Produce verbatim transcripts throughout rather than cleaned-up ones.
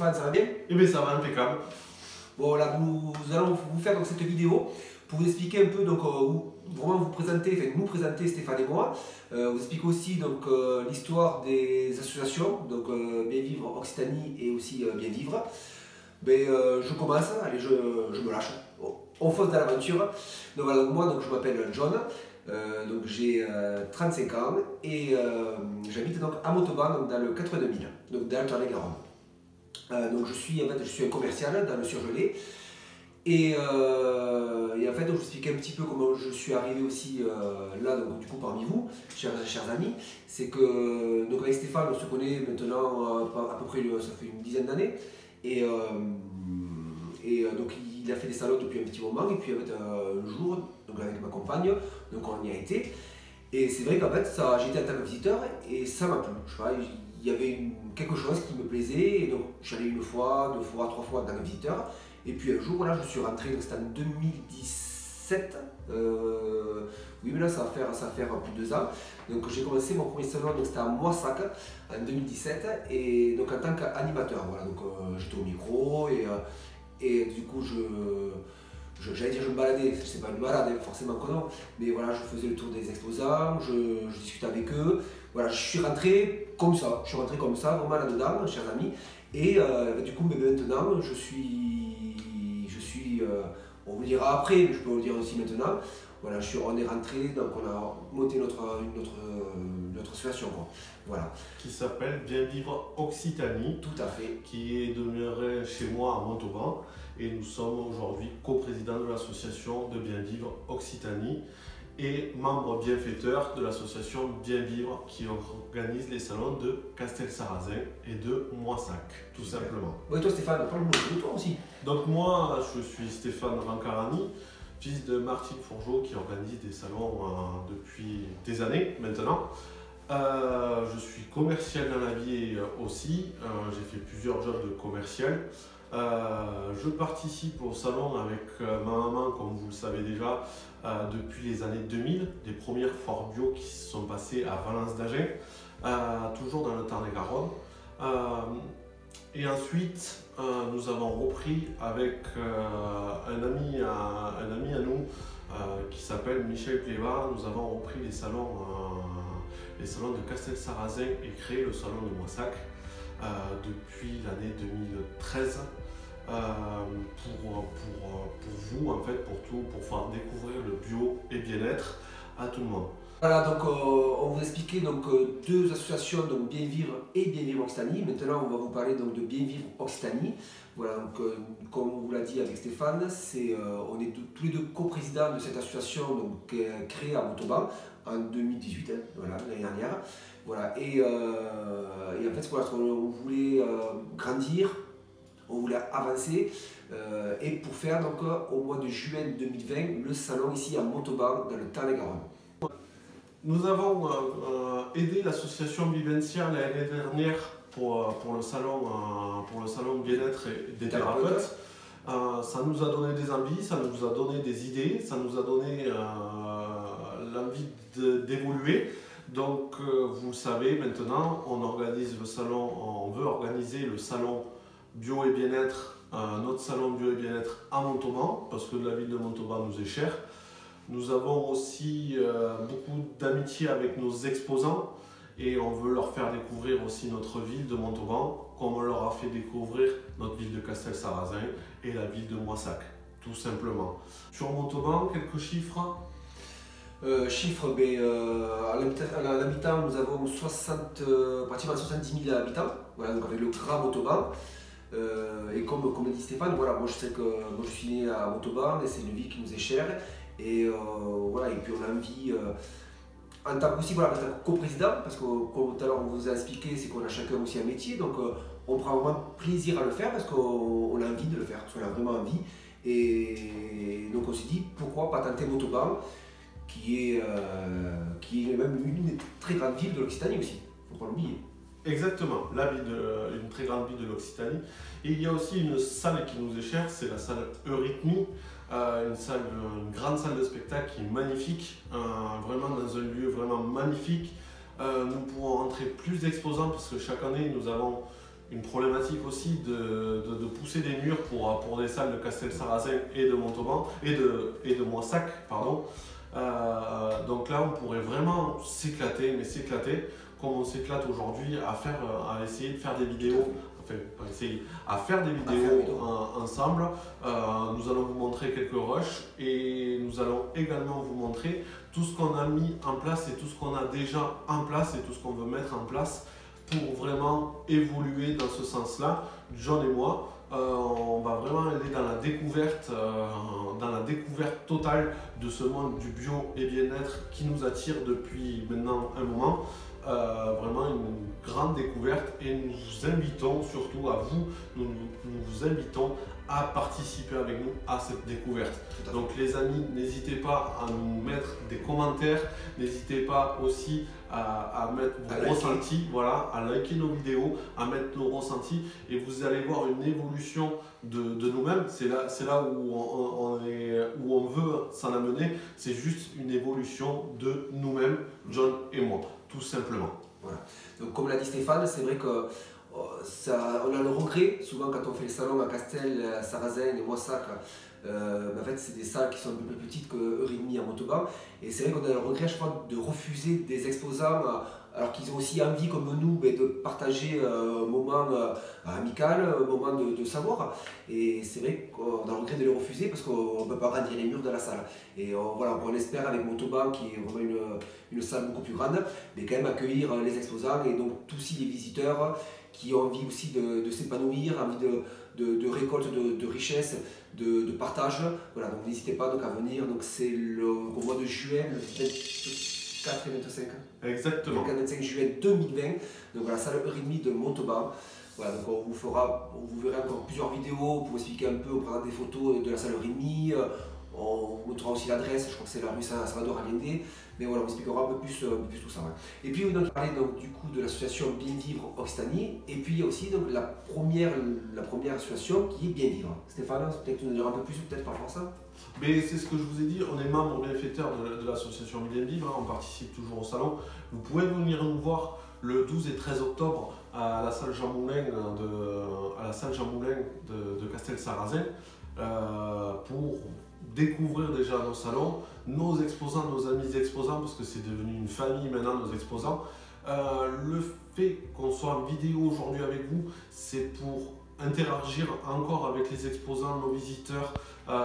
Stéphane, ça va bien? Eh bien ça va impeccable. Bon là nous, nous allons vous faire donc, cette vidéo pour vous expliquer un peu, donc euh, vraiment vous présenter, enfin nous présenter Stéphane et moi, euh, vous expliquer aussi donc euh, l'histoire des associations, donc euh, Bien Vivre Occitanie et aussi euh, Bien Vivre. Ben, euh, je commence, allez je, je me lâche, on fonce dans l'aventure. Donc voilà, moi donc, je m'appelle John, euh, donc j'ai euh, trente-cinq ans et euh, j'habite donc à Montauban, donc dans le quatre-vingt-deux mille, donc dans le Tarn-et-Garonne. Euh, donc je suis, en fait, je suis un commercial dans le surgelé et, euh, et en fait donc, je vous explique un petit peu comment je suis arrivé aussi euh, là donc, du coup parmi vous, chers, chers amis. C'est que donc avec Stéphane on se connaît maintenant euh, à peu près ça fait une dizaine d'années et, euh, et euh, donc il a fait des salons depuis un petit moment et puis en fait, euh, un jour donc avec ma compagne donc on y a été et c'est vrai qu'en fait ça j'étais en tant que visiteur et ça m'a plu. Je sais pas, il y avait une, quelque chose qui me plaisait et donc j'allais une fois, deux fois, trois fois en tant que visiteur et puis un jour là je suis rentré, donc c'était en deux mille dix-sept, euh, oui mais là ça va faire, ça va faire plus de deux ans, donc j'ai commencé mon premier salon, donc c'était à Moissac en deux mille dix-sept et donc en tant qu'animateur, voilà, donc euh, j'étais au micro et, euh, et du coup je j'allais dire je me baladais, c'est pas une balade hein, forcément que non, mais voilà je faisais le tour des exposants, je, je discutais avec eux, voilà je suis rentré comme ça, je suis rentré comme ça vraiment là-dedans, chers amis, et euh, du coup mais maintenant je suis, je suis euh, on vous le dira après, mais je peux vous le dire aussi maintenant, voilà je suis, on est rentré, donc on a monté notre, notre, notre association quoi. Voilà. Qui s'appelle Bien Vivre Occitanie. Tout à fait. Qui est demeuré chez moi à Montauban. Et nous sommes aujourd'hui co-présidents de l'association de Bien Vivre Occitanie et membre bienfaiteur de l'association Bien Vivre qui organise les salons de Castelsarrasin et de Moissac, tout Super. Simplement. Oui, toi Stéphane, parle-nous de toi aussi. Donc moi, je suis Stéphane Rancarani, fils de Martine Fourgeot qui organise des salons euh, depuis des années maintenant. Euh, je suis commercial dans la vie aussi, euh, j'ai fait plusieurs jobs de commercial. Euh, je participe au salon avec euh, ma maman, comme vous le savez déjà, euh, depuis les années deux mille, des premières foires bio qui se sont passées à Valence d'Agen, euh, toujours dans le Tarn-et-Garonne. Euh, et ensuite, euh, nous avons repris avec euh, un, ami à, un ami à nous euh, qui s'appelle Michel Pléva, nous avons repris les salons euh, les salons de Castelsarrasin et créé le salon de Moissac euh, depuis l'année deux mille treize euh, pour, pour, pour vous, en fait, pour tout, pour faire découvrir le bio et bien-être à tout le monde. Voilà, donc euh, on vous expliquait donc euh, deux associations, donc Bien Vivre et Bien Vivre Occitanie. Maintenant, on va vous parler donc de Bien Vivre Occitanie. Voilà, donc euh, comme on vous l'a dit avec Stéphane, c'est euh, on est deux, tous les deux co-présidents de cette association donc euh, créée à Montauban en deux mille dix-huit, hein, voilà, l'année dernière. Voilà, et, euh, et en fait, voilà, on voulait euh, grandir, on voulait avancer, euh, et pour faire donc au mois de juin deux mille vingt le salon ici à Montauban dans le Tarn-et-Garonne. Nous avons euh, euh, aidé l'association Vivencia l'année dernière pour, pour le salon, euh, pour le salon de bien-être des thérapeutes. Euh, ça nous a donné des envies, ça nous a donné des idées, ça nous a donné euh, l'envie d'évoluer. Donc euh, vous le savez maintenant, on organise le salon, on veut organiser le salon bio et bien-être, euh, notre salon bio et bien-être à Montauban, parce que la ville de Montauban nous est chère. Nous avons aussi euh, beaucoup d'amitié avec nos exposants et on veut leur faire découvrir aussi notre ville de Montauban, comme on leur a fait découvrir notre ville de Castelsarrasin et la ville de Moissac, tout simplement. Sur Montauban, quelques chiffres. Euh, chiffre, ben, euh, à l'habitant, nous avons soixante, euh, pratiquement soixante-dix mille habitants, voilà, donc avec le grand Montauban. Euh, et comme, comme dit Stéphane, voilà, moi je sais que moi, je suis né à Montauban et c'est une ville qui nous est chère. Et, euh, voilà, et puis on a envie, euh, en tant que voilà, co-président, parce que comme tout à l'heure on vous a expliqué, c'est qu'on a chacun aussi un métier, donc euh, on prend vraiment plaisir à le faire parce qu'on a envie de le faire, parce qu'on a vraiment envie. Et donc on s'est dit, pourquoi pas tenter Montauban, qui est, euh, qui est même une des très grandes villes de l'Occitanie aussi, il ne faut pas l'oublier. Exactement, la ville de, une très grande ville de l'Occitanie. Et il y a aussi une salle qui nous est chère, c'est la salle Eurythmie, euh, une, salle, une grande salle de spectacle qui est magnifique, euh, vraiment dans un lieu vraiment magnifique. Euh, nous pourrons entrer plus d'exposants parce que chaque année nous avons une problématique aussi de, de, de pousser des murs pour, pour des salles de Castelsarrasin et de Montauban et de, et de Moissac, pardon. Euh, donc là, on pourrait vraiment s'éclater, mais s'éclater comme on s'éclate aujourd'hui à faire, à essayer de faire des vidéos. Enfin, pas essayer, à faire des vidéos en, ensemble. Euh, nous allons vous montrer quelques rushs et nous allons également vous montrer tout ce qu'on a mis en place et tout ce qu'on a déjà en place et tout ce qu'on veut mettre en place pour vraiment évoluer dans ce sens-là. John et moi, euh, on va vraiment aller dans la découverte, euh, dans la découverte totale de ce monde du bio et bien-être qui nous attire depuis maintenant un moment. Euh, vraiment une grande découverte et nous vous invitons surtout à vous, nous, nous vous invitons à participer avec nous à cette découverte. Donc les amis, n'hésitez pas à nous mettre des commentaires, n'hésitez pas aussi à, à mettre vos ressentis, voilà, à liker nos vidéos, à mettre nos ressentis et vous allez voir une évolution de, de nous-mêmes. C'est là, c'est là où on, on est, où on veut s'en amener, c'est juste une évolution de nous-mêmes, John et moi. Tout simplement. Voilà. Donc, comme l'a dit Stéphane, c'est vrai que euh, ça, on a le regret, souvent quand on fait les salons à Castel, à Sarrazin et Moissac, euh, en fait c'est des salles qui sont un peu plus petites que heure et demie à Montauban. Et c'est vrai qu'on a le regret, je crois, de refuser des exposants euh, alors qu'ils ont aussi envie, comme nous, ben, de partager euh, un moment euh, amical, un moment de, de savoir. Et c'est vrai qu'on a le regret de les refuser parce qu'on ne peut pas grandir les murs de la salle. Et on, voilà, on espère avec Montauban, qui est vraiment une, une salle beaucoup plus grande, mais quand même accueillir les exposants et donc tous les visiteurs qui ont envie aussi de, de s'épanouir, envie de, de, de récolte de, de richesse, de, de partage. Voilà, donc n'hésitez pas donc à venir. Donc c'est le, au mois de juin, le vingt-quatre et vingt-cinq. Exactement. Le vingt-cinq juillet deux mille vingt. Donc voilà, salle heure et demie de Montauban. Voilà, donc on vous fera, vous verrez encore plusieurs vidéos pour expliquer un peu, on prendra des photos de la salle heure et demie. On vous montrera aussi l'adresse, je crois que c'est la rue Salvador Allende. Mais voilà, on expliquera un peu plus, un peu plus tout ça. Ouais. Et puis on a parlé donc, du coup de l'association Bien Vivre Occitanie. Et puis il y a aussi donc, la, première, la première association qui est Bien Vivre. Stéphane, peut-être que tu nous diras un peu plus peut-être par rapport à ça. Mais c'est ce que je vous ai dit, on est membre bienfaiteur de, de l'association Bien Vivre, hein, on participe toujours au salon. Vous pouvez venir nous voir le douze et treize octobre à la salle Jean Moulin de, à la salle Jean Moulin de, de Castelsarrasin euh, pour découvrir déjà nos salons, nos exposants, nos amis exposants, parce que c'est devenu une famille maintenant, nos exposants. Euh, le fait qu'on soit en vidéo aujourd'hui avec vous, c'est pour interagir encore avec les exposants, nos visiteurs,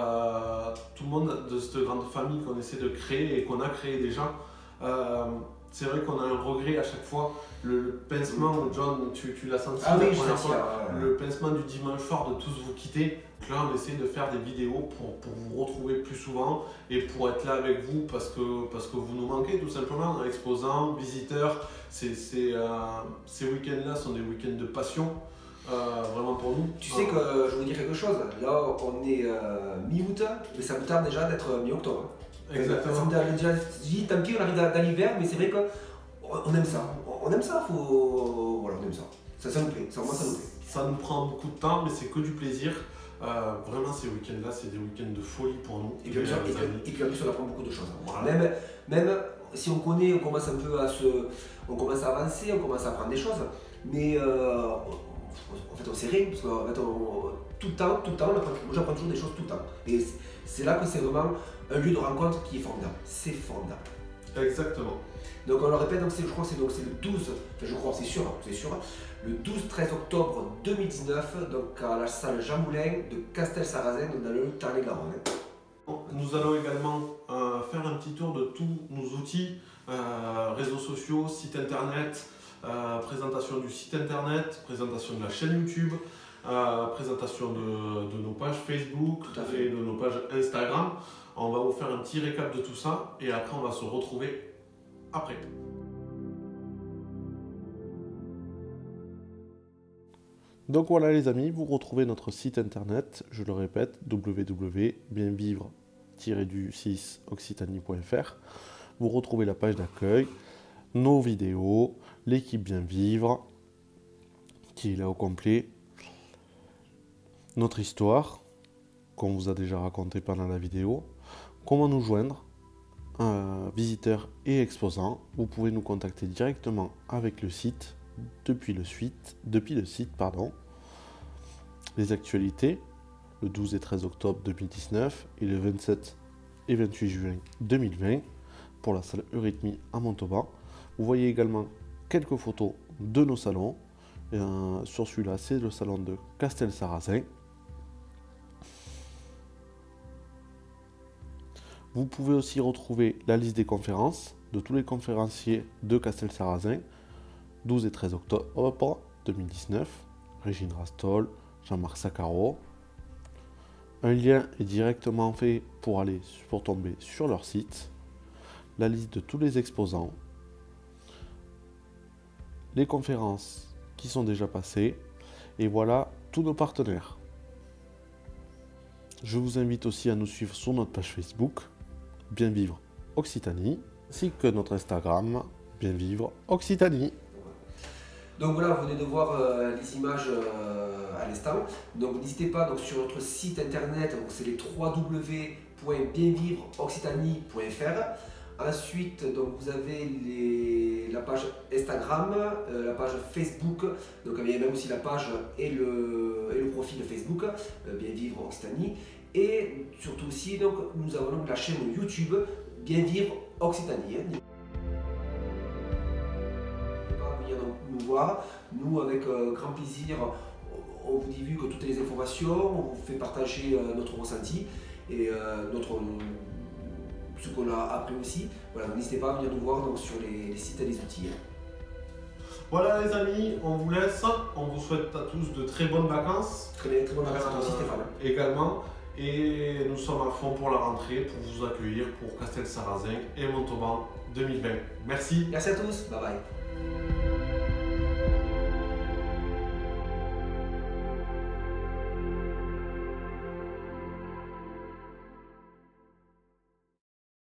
euh, tout le monde de cette grande famille qu'on essaie de créer et qu'on a créé déjà. Euh, c'est vrai qu'on a un regret à chaque fois. Le, le pincement, John, tu, tu l'as senti, ah oui, la première fois, euh... le pincement du dimanche soir de tous vous quitter. Donc là, on essaie de faire des vidéos pour, pour vous retrouver plus souvent et pour être là avec vous parce que, parce que vous nous manquez tout simplement. Exposants, visiteurs, c'est, c'est, euh, ces week-ends-là sont des week-ends de passion. Euh, vraiment pour nous. Tu sais que euh, je veux dire quelque chose, là on est euh, mi-août, mais ça me tarde déjà d'être mi-octobre. Exactement. Ça me tarde déjà, je dis tant pis on arrive dans l'hiver, mais c'est vrai qu'on aime ça. On aime ça, faut... voilà, on aime ça. Ça, ça nous plaît, ça, moi, ça nous plaît. Ça nous prend beaucoup de temps, mais c'est que du plaisir. Euh, vraiment ces week-ends-là, c'est des week-ends de folie pour nous. Et puis, et, puis, et, puis, et puis en plus on apprend beaucoup de choses. Voilà. Même, même si on connaît, on commence un peu à se... On commence à avancer, on commence à apprendre des choses, mais... Euh, en fait on sait rien, parce qu'en fait on, tout le temps, tout le temps, moi j'apprends toujours des choses tout le temps. Et c'est là que c'est vraiment un lieu de rencontre qui est formidable. C'est formidable. Exactement. Donc on le répète, donc je crois que c'est le douze, enfin je crois, c'est sûr, c'est sûr, le douze treize octobre deux mille dix-neuf, donc à la salle Jean Moulin de Castelsarrasin, dans le Tarn-et-Garonne. Nous allons également euh, faire un petit tour de tous nos outils, euh, réseaux sociaux, site internet, Euh, présentation du site internet, présentation de la chaîne YouTube, euh, présentation de, de nos pages Facebook et de nos pages Instagram. On va vous faire un petit récap de tout ça et après on va se retrouver après. Donc voilà les amis, vous retrouvez notre site internet, je le répète, w w w point bien vivre tiret du six occitanie point f r. Vous retrouvez la page d'accueil, nos vidéos, l'équipe Bien Vivre, qui est là au complet, notre histoire, qu'on vous a déjà raconté pendant la vidéo, comment nous joindre, euh, visiteurs et exposants. Vous pouvez nous contacter directement avec le site depuis le site, depuis le site pardon. Les actualités, le douze et treize octobre deux mille dix-neuf et le vingt-sept et vingt-huit juin deux mille vingt pour la salle Eurythmie à Montauban. Vous voyez également quelques photos de nos salons. Et, euh, sur celui-là, c'est le salon de Castelsarrasin. Vous pouvez aussi retrouver la liste des conférences de tous les conférenciers de Castelsarrasin, douze et treize octobre deux mille dix-neuf, Régine Rastol, Jean-Marc Saccaro. Un lien est directement fait pour aller pour tomber sur leur site, la liste de tous les exposants, les conférences qui sont déjà passées, et voilà tous nos partenaires. Je vous invite aussi à nous suivre sur notre page Facebook, Bien Vivre Occitanie, ainsi que notre Instagram, Bien Vivre Occitanie. Donc voilà, vous venez de voir euh, les images euh, à l'instant. Donc n'hésitez pas, donc sur notre site internet, c'est les w w w point bien vivre occitanie point f r. Ensuite, donc, vous avez les, la page Instagram, euh, la page Facebook, donc il y a même aussi la page et le, et le profil Facebook, euh, Bien Vivre Occitanie. Et surtout aussi, donc, nous avons donc la chaîne YouTube Bien Vivre Occitanie. Hein. Venir donc nous voir, nous avec euh, grand plaisir, on vous divulgue toutes les informations, on vous fait partager euh, notre ressenti et euh, notre... ce qu'on a appris aussi. Voilà, n'hésitez pas à venir nous voir donc, sur les, les sites et les outils. Voilà les amis, on vous laisse. On vous souhaite à tous de très bonnes vacances. Très bien, très bonnes vacances à toi aussi Stéphane. Également. Et nous sommes à fond pour la rentrée, pour vous accueillir pour Castelsarrasin et Montauban deux mille vingt. Merci. Merci à tous, bye bye.